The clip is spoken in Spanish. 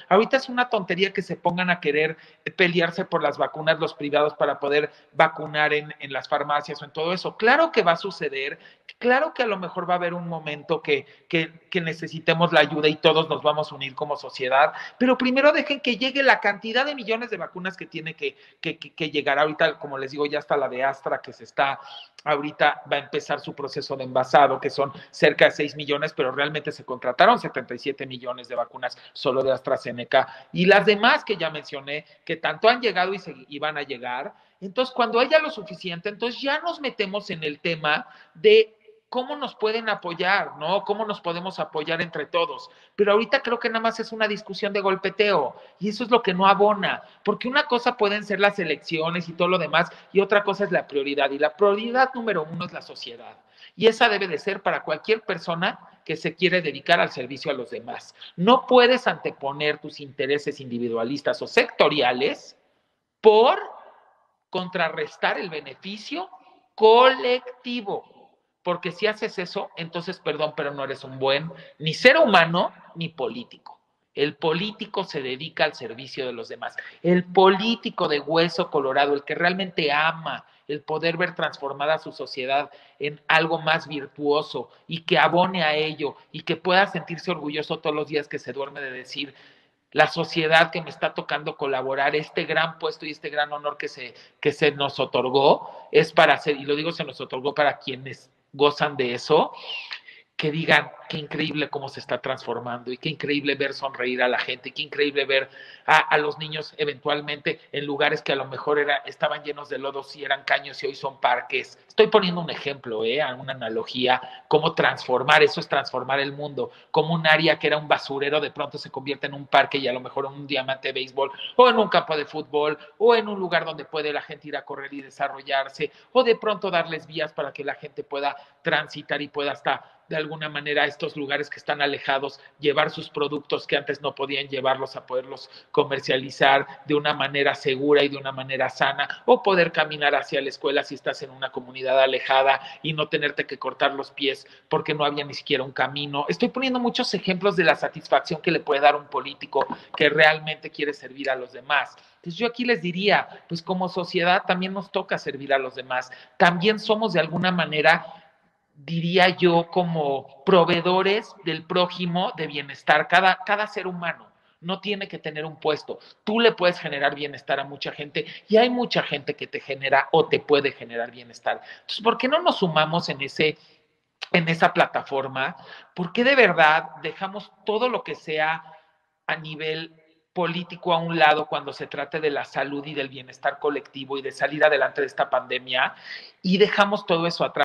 Ahorita es una tontería que se pongan a querer pelearse por las vacunas los privados para poder vacunar en las farmacias o en todo eso. Claro que va a suceder, claro que a lo mejor va a haber un momento que necesitemos la ayuda y todos nos vamos a unir como sociedad, pero primero dejen que llegue la cantidad de millones de vacunas que tiene que llegar. Ahorita, como les digo, ya está la de Astra que se está, ahorita va a empezar su proceso de envasado, que son cerca de 6 millones, pero realmente se contrataron 77 millones de vacunas solo de AstraZeneca, y las demás que ya mencioné, que tanto han llegado y van a llegar. Entonces, cuando haya lo suficiente, entonces ya nos metemos en el tema de cómo nos pueden apoyar, ¿no? Cómo nos podemos apoyar entre todos. Pero ahorita creo que nada más es una discusión de golpeteo, y eso es lo que no abona, porque una cosa pueden ser las elecciones y todo lo demás, y otra cosa es la prioridad, y la prioridad número uno es la sociedad, y esa debe de ser para cualquier persona que se quiere dedicar al servicio a los demás. No puedes anteponer tus intereses individualistas o sectoriales por contrarrestar el beneficio colectivo. Porque si haces eso, entonces, perdón, pero no eres un buen ni ser humano ni político. El político se dedica al servicio de los demás. El político de hueso colorado, el que realmente ama el poder ver transformada su sociedad en algo más virtuoso y que abone a ello y que pueda sentirse orgulloso todos los días que se duerme de decir, la sociedad que me está tocando colaborar, este gran puesto y este gran honor que se nos otorgó, es para hacer, y lo digo, se nos otorgó para quienes gozan de eso, que digan qué increíble cómo se está transformando y qué increíble ver sonreír a la gente, y qué increíble ver a los niños eventualmente en lugares que a lo mejor estaban llenos de lodos y eran caños y hoy son parques. Estoy poniendo un ejemplo, una analogía, cómo transformar, eso es transformar el mundo, como un área que era un basurero de pronto se convierte en un parque y a lo mejor en un diamante de béisbol o en un campo de fútbol o en un lugar donde puede la gente ir a correr y desarrollarse o de pronto darles vías para que la gente pueda transitar y pueda hasta de alguna manera a estos lugares que están alejados, llevar sus productos que antes no podían llevarlos a poderlos comercializar de una manera segura y de una manera sana, o poder caminar hacia la escuela si estás en una comunidad alejada y no tenerte que cortar los pies porque no había ni siquiera un camino. Estoy poniendo muchos ejemplos de la satisfacción que le puede dar un político que realmente quiere servir a los demás. Entonces yo aquí les diría, pues como sociedad también nos toca servir a los demás, también somos de alguna manera, diría yo, como proveedores del prójimo de bienestar, cada ser humano. No tiene que tener un puesto. Tú le puedes generar bienestar a mucha gente y hay mucha gente que te genera o te puede generar bienestar. Entonces, ¿por qué no nos sumamos en esa plataforma? ¿Por qué de verdad dejamos todo lo que sea a nivel político a un lado cuando se trate de la salud y del bienestar colectivo y de salir adelante de esta pandemia y dejamos todo eso atrás?